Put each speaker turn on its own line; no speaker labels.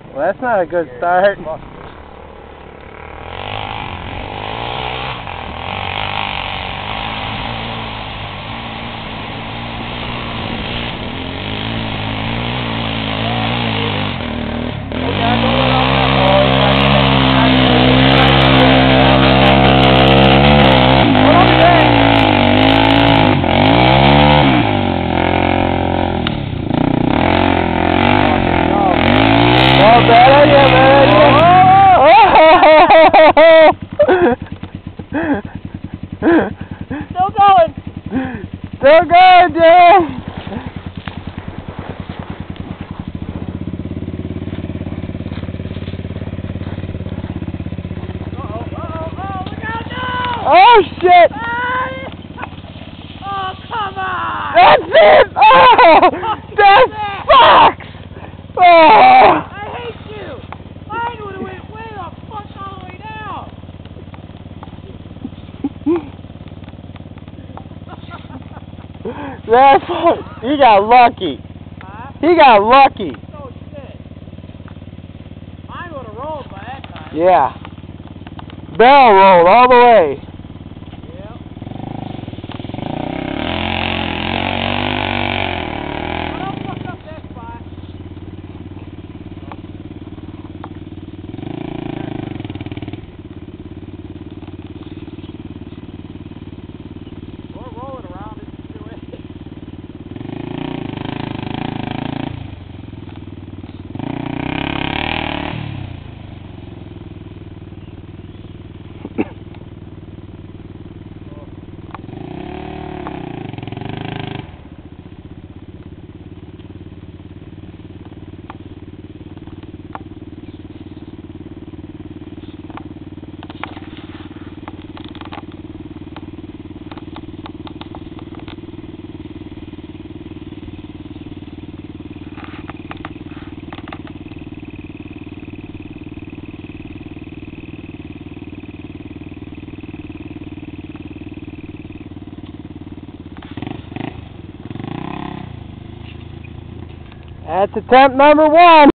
Well, that's not a good start.
Still going!
Still going, Jim!
Look out, no!
Oh, shit!
Oh, come on!
That's it! Oh! That sucks! Oh!
I hate you! Mine would have went way the fuck all the way down!
That's... He got lucky.
Huh?
He got lucky.
Oh, shit. Mine would have rolled by that time.
Yeah. Barrel rolled all the way. That's attempt number 1.